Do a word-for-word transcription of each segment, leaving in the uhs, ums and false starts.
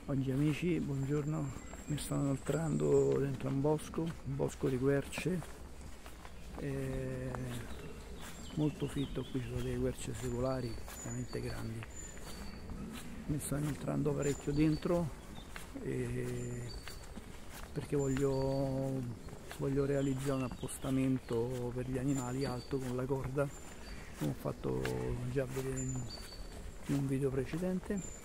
Oggi amici, buongiorno, mi sto inoltrando dentro un bosco, un bosco di querce, eh, molto fitto, qui ci sono delle querce secolari veramente grandi. Mi sto inoltrando parecchio dentro eh, perché voglio, voglio realizzare un appostamento per gli animali alto con la corda, come ho fatto già vedere in un video precedente.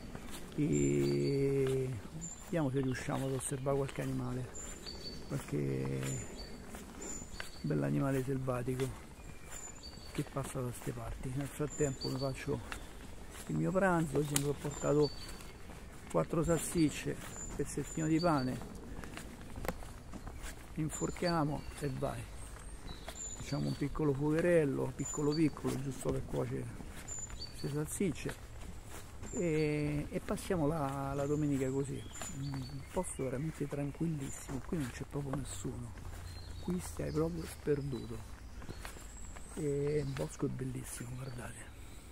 E vediamo se riusciamo ad osservare qualche animale, qualche bell'animale selvatico che passa da queste parti. Nel frattempo mi faccio il mio pranzo. Oggi mi ho portato quattro salsicce, pezzettino di pane, inforchiamo e vai. Facciamo un piccolo fuocherello, piccolo piccolo, giusto per cuocere queste salsicce. E, e passiamo la, la domenica così, un posto veramente tranquillissimo, qui non c'è proprio nessuno, qui stai proprio sperduto e il bosco è bellissimo, guardate.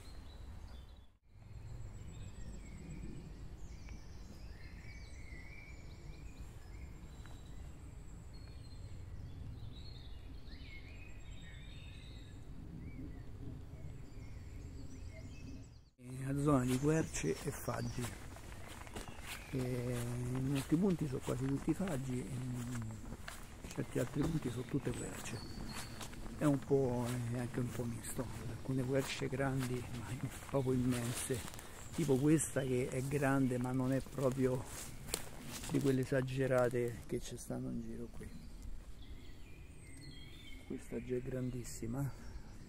Una zona di querce e faggi, e in molti punti sono quasi tutti faggi, in certi altri punti sono tutte querce, è un po' è anche un po' misto, alcune querce grandi ma proprio immense, tipo questa che è grande ma non è proprio di quelle esagerate che ci stanno in giro qui. Questa già è grandissima.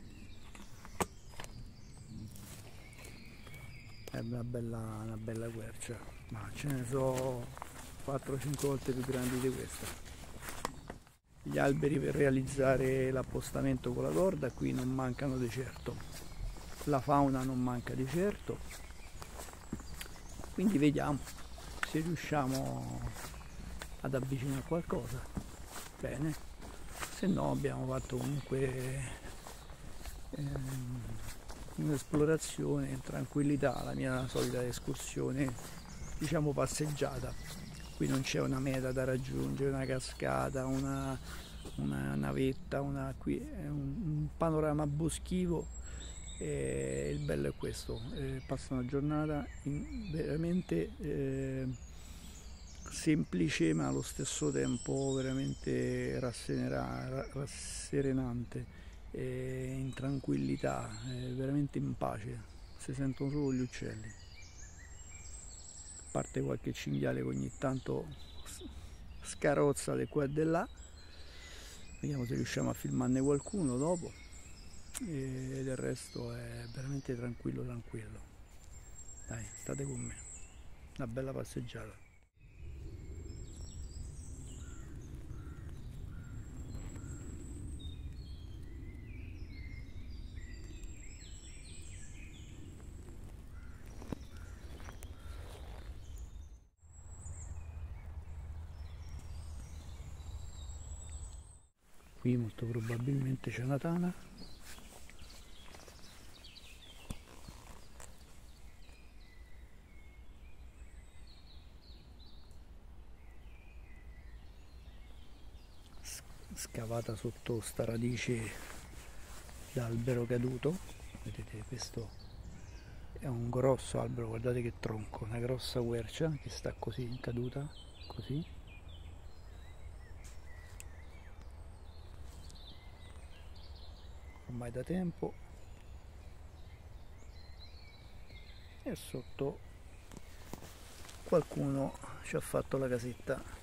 È una bella, una bella quercia, ma ce ne so quattro cinque volte più grandi di questa. Gli alberi per realizzare l'appostamento con la corda qui non mancano di certo, la fauna non manca di certo, quindi vediamo se riusciamo ad avvicinare qualcosa, bene, se no abbiamo fatto comunque ehm, un'esplorazione in tranquillità, la mia solita escursione, diciamo passeggiata. Qui non c'è una meta da raggiungere, una cascata, una, una navetta, una, qui è un, un panorama boschivo e il bello è questo, eh, passa una giornata in, veramente eh, semplice ma allo stesso tempo veramente rasserenante. In tranquillità, veramente in pace, si sentono solo gli uccelli, a parte qualche cinghiale che ogni tanto scarozza di qua e di là. Vediamo se riusciamo a filmarne qualcuno dopo, e del resto è veramente tranquillo tranquillo. Dai, state con me, una bella passeggiata. Qui molto probabilmente c'è una tana. Scavata sotto sta radice d'albero caduto. Vedete, questo è un grosso albero, guardate che tronco, una grossa quercia che sta così in caduta, così. Ormai da tempo, e sotto qualcuno ci ha fatto la casetta.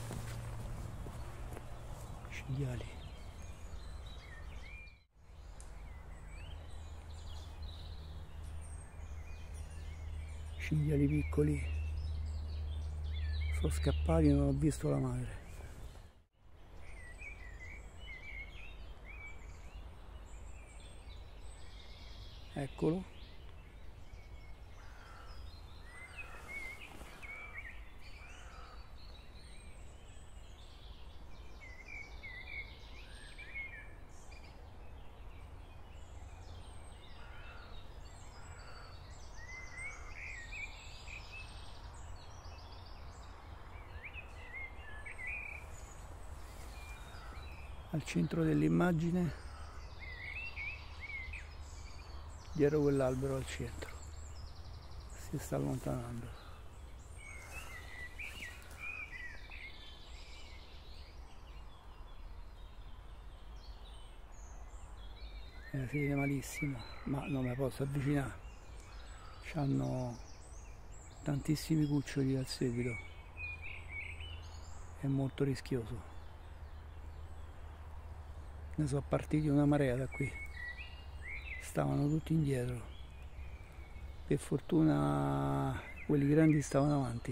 Cinghiali. cinghiali piccoli sono scappati e non ho visto la madre. Eccolo. Al centro dell'immagine, dietro quell'albero al centro, si sta allontanando. Eh, si vede malissimo, ma non mi posso avvicinare. C'hanno tantissimi cuccioli al seguito, è molto rischioso. Ne sono partiti una marea da qui, stavano tutti indietro, per fortuna quelli grandi stavano avanti.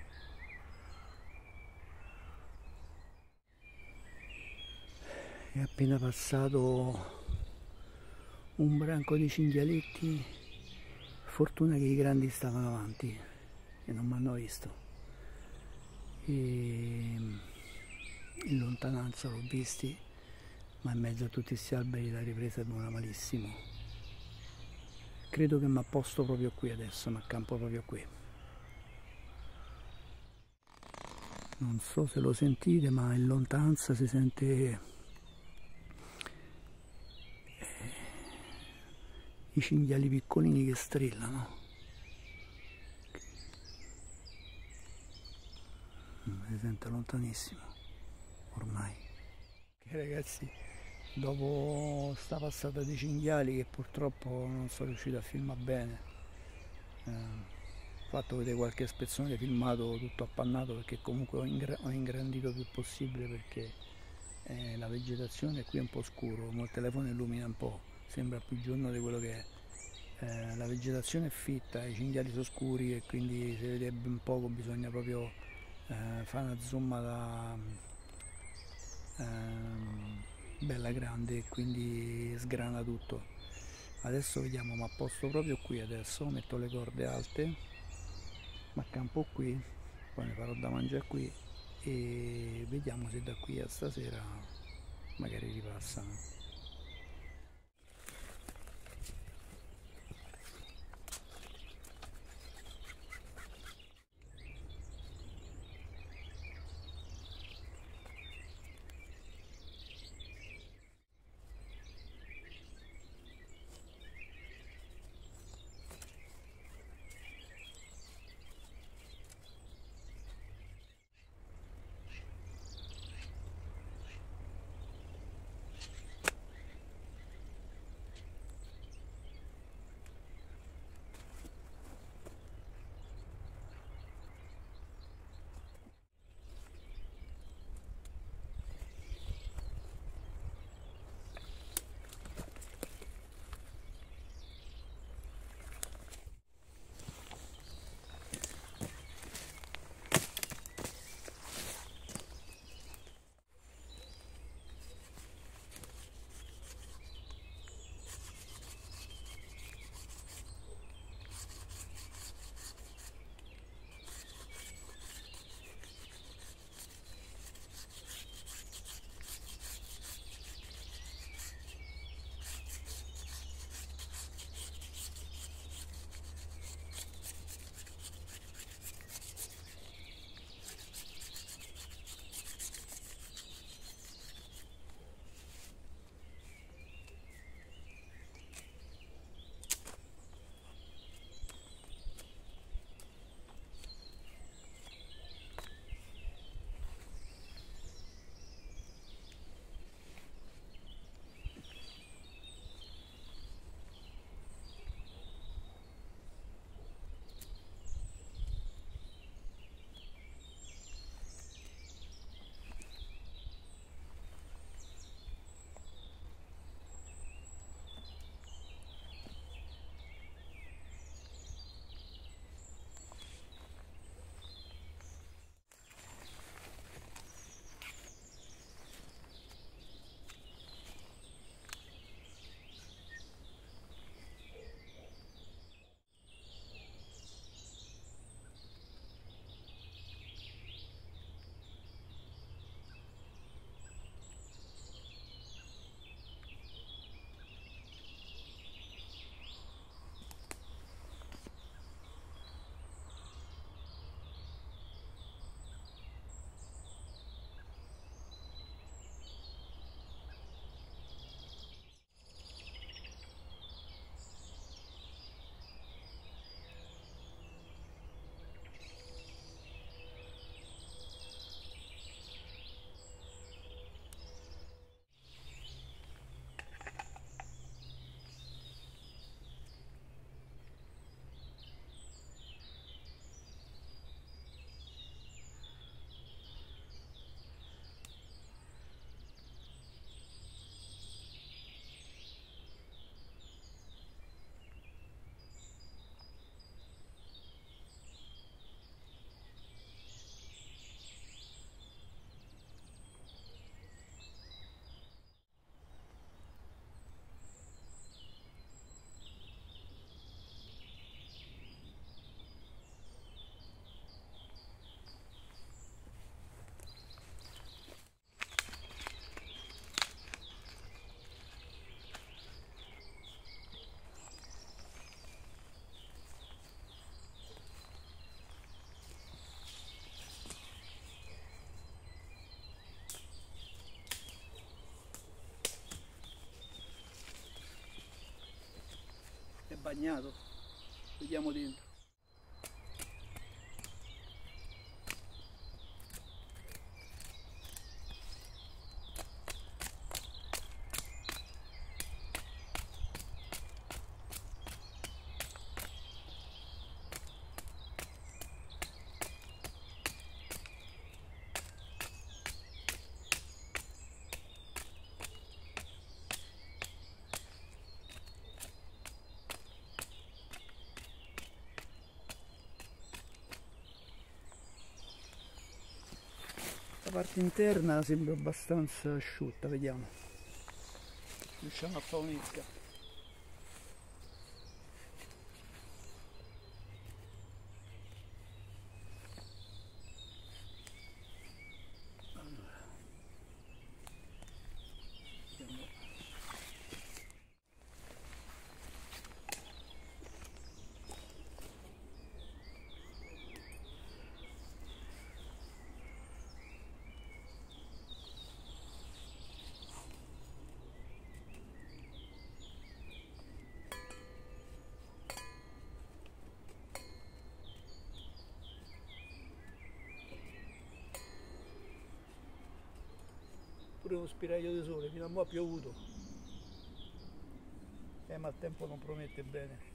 È appena passato un branco di cinghialetti, fortuna che i grandi stavano avanti e non mi hanno visto, e in lontananza l'ho visti, ma in mezzo a tutti questi alberi la ripresa è buona malissimo. Credo che mi apposto proprio qui adesso, mi accampo proprio qui. Non so se lo sentite, ma in lontananza si sente i cinghiali piccolini che strillano. Si sente lontanissimo ormai. Okay, ragazzi, dopo sta passata dei cinghiali che purtroppo non sono riuscito a filmare bene, eh, ho fatto vedere qualche spezzone filmato tutto appannato, perché comunque ho, ingra ho ingrandito il più possibile, perché eh, la vegetazione qui è un po' scuro, il telefono illumina un po', sembra più giorno di quello che è. Eh, la vegetazione è fitta, i cinghiali sono scuri e quindi si vede ben poco, bisogna proprio eh, fare una zoomata eh, bella grande e quindi sgrana tutto. Adesso vediamo, ma posto proprio qui adesso, metto le corde alte, mi accampo qui, poi ne farò da mangiare qui e vediamo se da qui a stasera magari ripassano. bagnato, vediamo dentro. La parte interna sembra abbastanza asciutta, vediamo. Riusciamo a fare un'esca. Pure uno spiraglio di sole, fino a mo' ha piovuto, eh, ma il tempo non promette bene.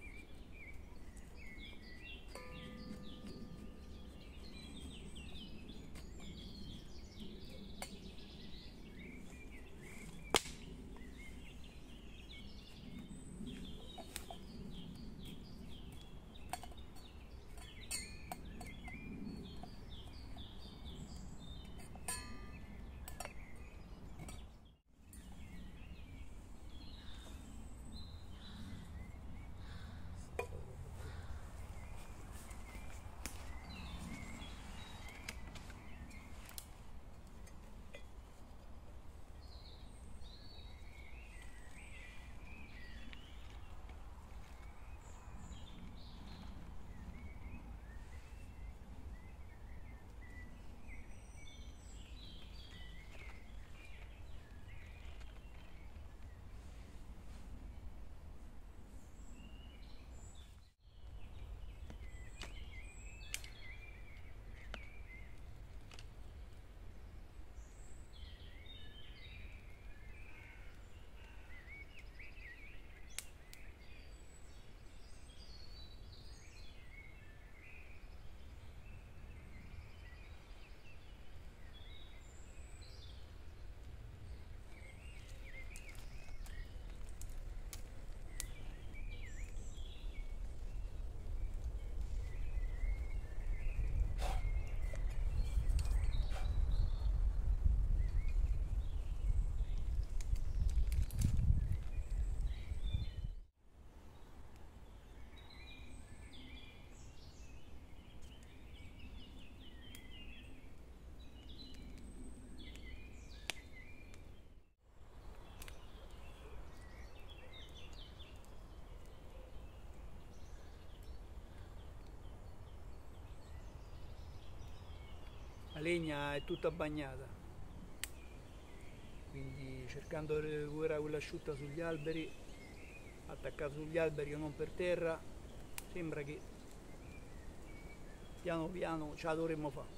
La legna è tutta bagnata, quindi cercando di recuperare quella asciutta sugli alberi, attaccata sugli alberi o non per terra, sembra che piano piano ce la dovremmo fare.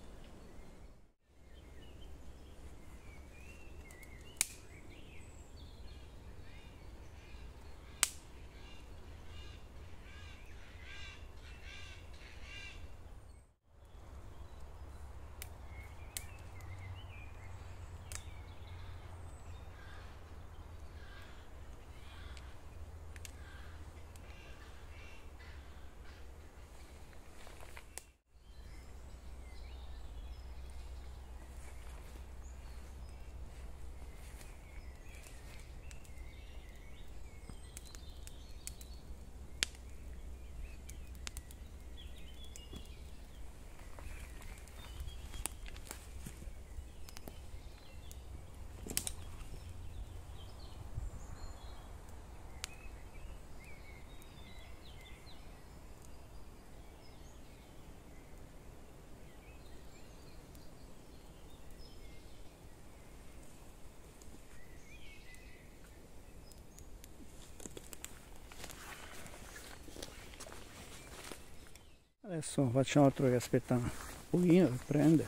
Adesso non facciamo altro che aspettare un pochino per prendere.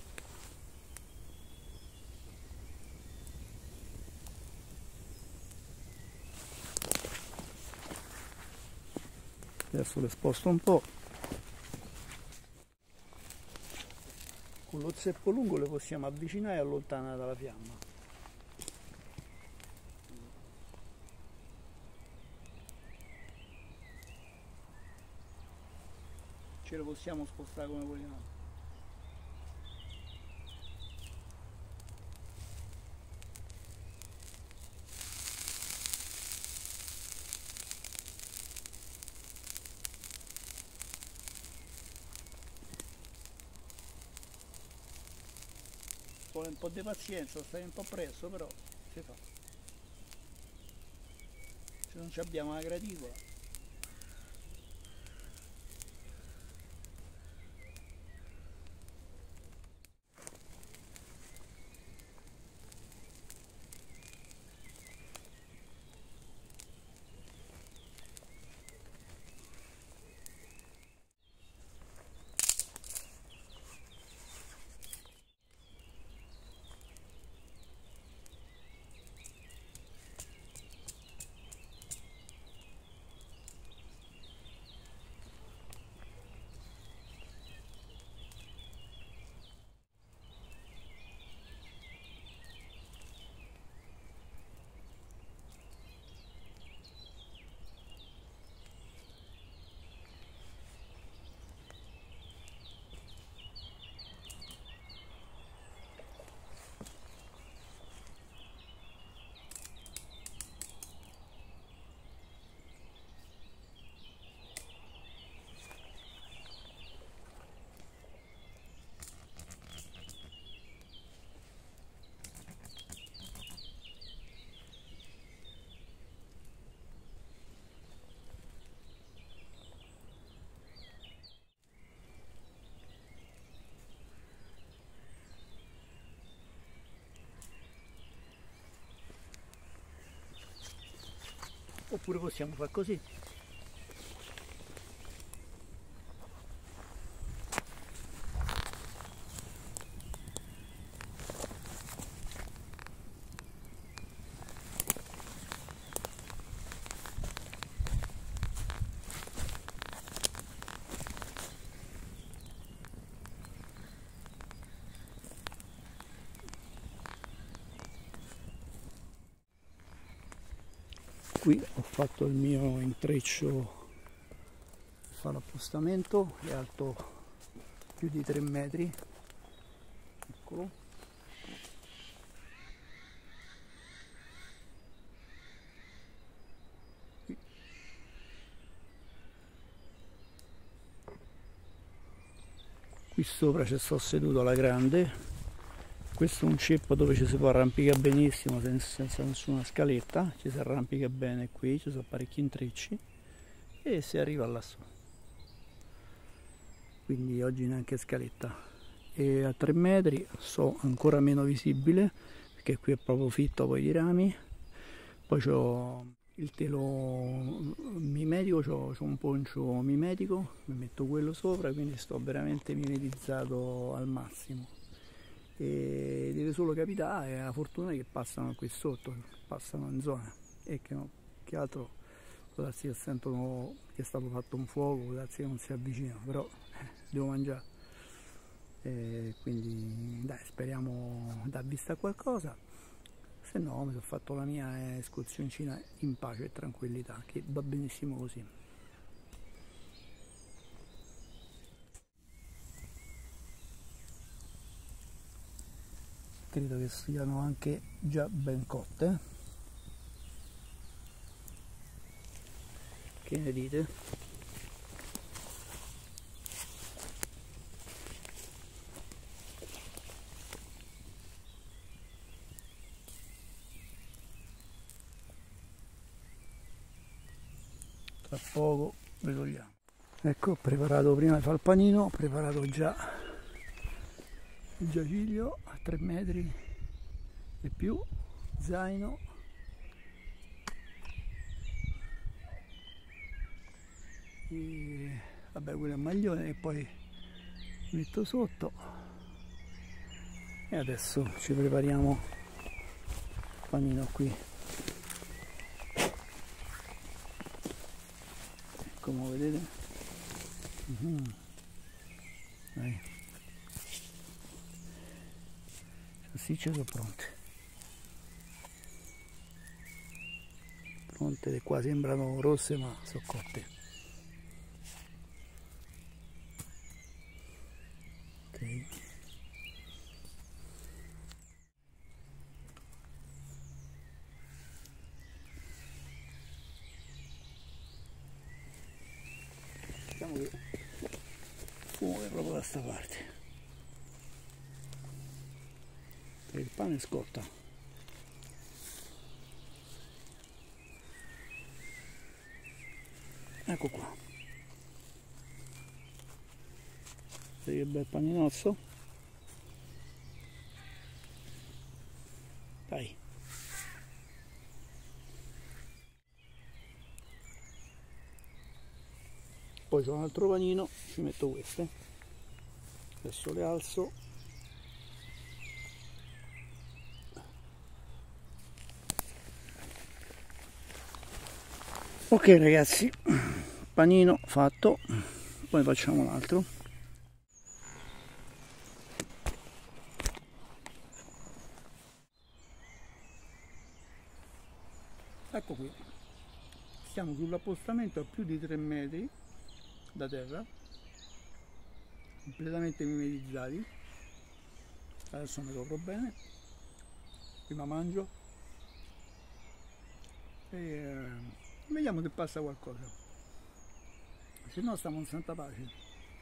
Adesso le sposto un po'. Con lo zeppo lungo le possiamo avvicinare e allontanare dalla fiamma. Ce le possiamo spostare come vogliamo. Vuole un po' di pazienza, stai un po' presso, però si fa. Se non abbiamo la graticola. Oppure possiamo fare così. Qui ho fatto il mio intreccio per fare l'appostamento, è alto più di tre metri, eccolo. Qui. Qui sopra ci sto seduto alla grande. Questo è un ceppo dove ci si può arrampicare benissimo senza nessuna scaletta, ci si arrampica bene qui, ci sono parecchi intrecci e si arriva lassù. Quindi oggi neanche scaletta. E a tre metri so ancora meno visibile perché qui è proprio fitto poi i rami. Poi c'ho il telo mimetico, c'ho un poncio mimetico, mi metto quello sopra, quindi sto veramente mimetizzato al massimo. E deve solo capitare, la fortuna è che passano qui sotto, passano in zona e che, no, che altro può darsi che sentono che è stato fatto un fuoco, può darsi che non si avvicinano, però eh, devo mangiare, e quindi dai, speriamo dar vista a qualcosa, se no mi sono fatto la mia escursioncina in pace e tranquillità, che va benissimo così. Credo che siano anche già ben cotte. Che ne dite? Tra poco le togliamo. Ecco, ho preparato prima di fare il panino, ho preparato già il giaciglio a tre metri e più, zaino, e vabbè, quello è il maglione e poi metto sotto. E adesso ci prepariamo il panino qui, come vedete. Mm-hmm. Dai. Salsicce sono pronte, pronte, le qua sembrano rosse ma sono cotte. Ok, diciamo che il fumo è proprio da sta parte e il pane scotta. Ecco qua, vedi che bel paninozzo, dai. Poi c'è un altro panino, ci metto queste, adesso le alzo. Ok ragazzi, panino fatto, poi facciamo l'altro. Ecco qui, siamo sull'appostamento a più di tre metri da terra, completamente mimetizzati. Adesso mi copro bene, prima mangio e eh, vediamo se passa qualcosa, se no stiamo in santa pace.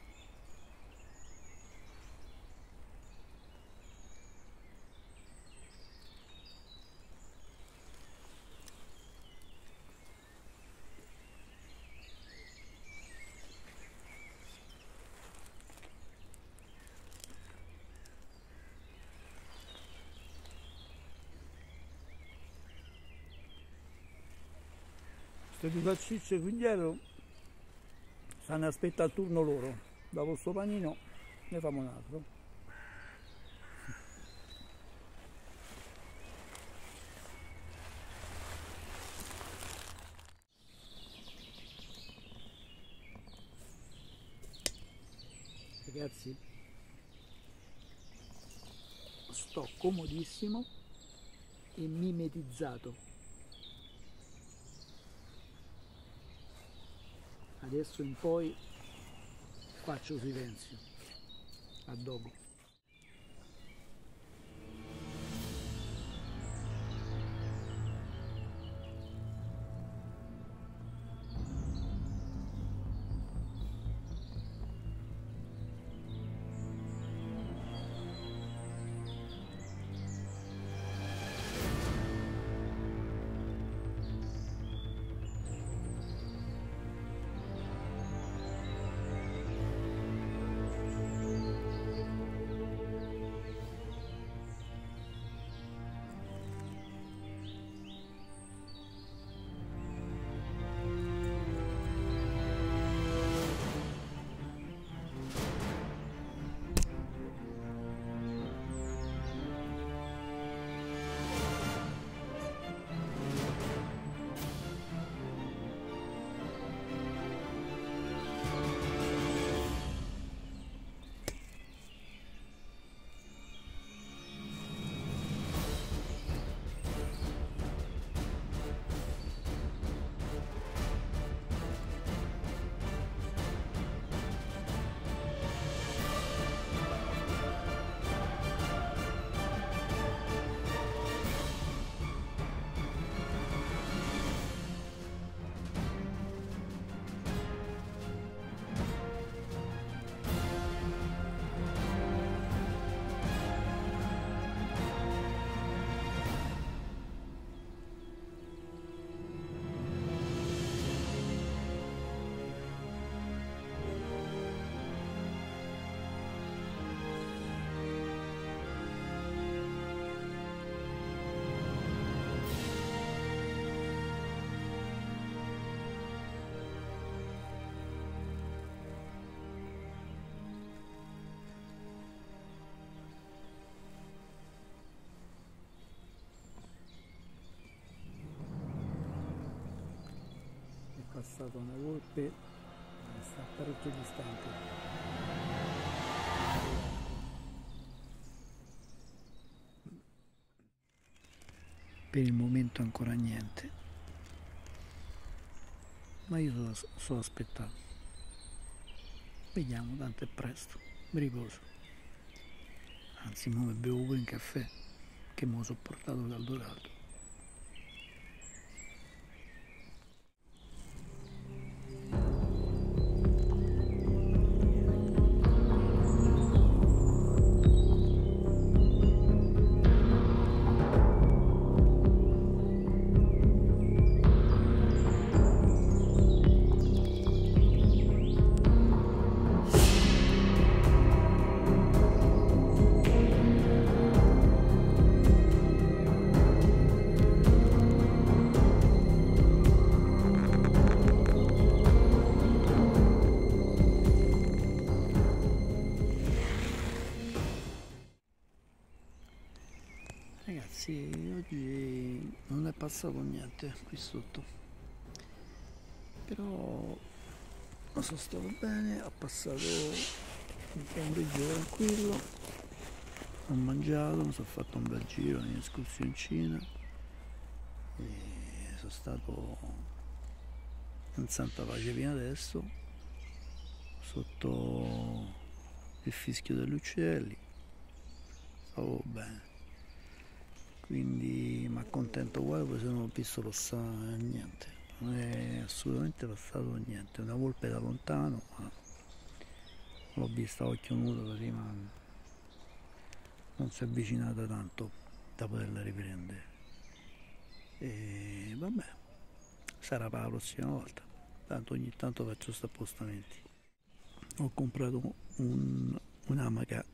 Queste due salsicce qui dietro stanno aspettando il turno loro. Dopo sto panino ne facciamo un altro. Ragazzi, sto comodissimo e mimetizzato. Adesso in poi faccio silenzio. A dopo. passata una volpe, sta parecchio distante. Per il momento ancora niente, ma io sto, sto aspettando. Vediamo, tanto è presto, mi riposo. Anzi, mo mi bevo pure un caffè, che mi ho sopportato caldo caldo. Ragazzi, oggi non è passato niente qui sotto, però sono stato bene, ho passato un pomeriggio tranquillo, ho mangiato, mi sono fatto un bel giro in escursioncina e sono stato in santa pace fino adesso, sotto il fischio degli uccelli, stavo bene. Quindi mi accontento uguale, poi se non ho visto passare niente, non è assolutamente passato niente, una volpe da lontano, ma l'ho vista a occhio nudo così, ma non si è avvicinata tanto da poterla riprendere. E vabbè, sarà per la prossima volta, tanto ogni tanto faccio questi appostamenti. Ho comprato un, un'amaca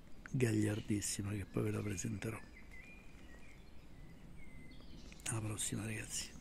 gagliardissima che poi ve la presenterò. Alla prossima, ragazzi.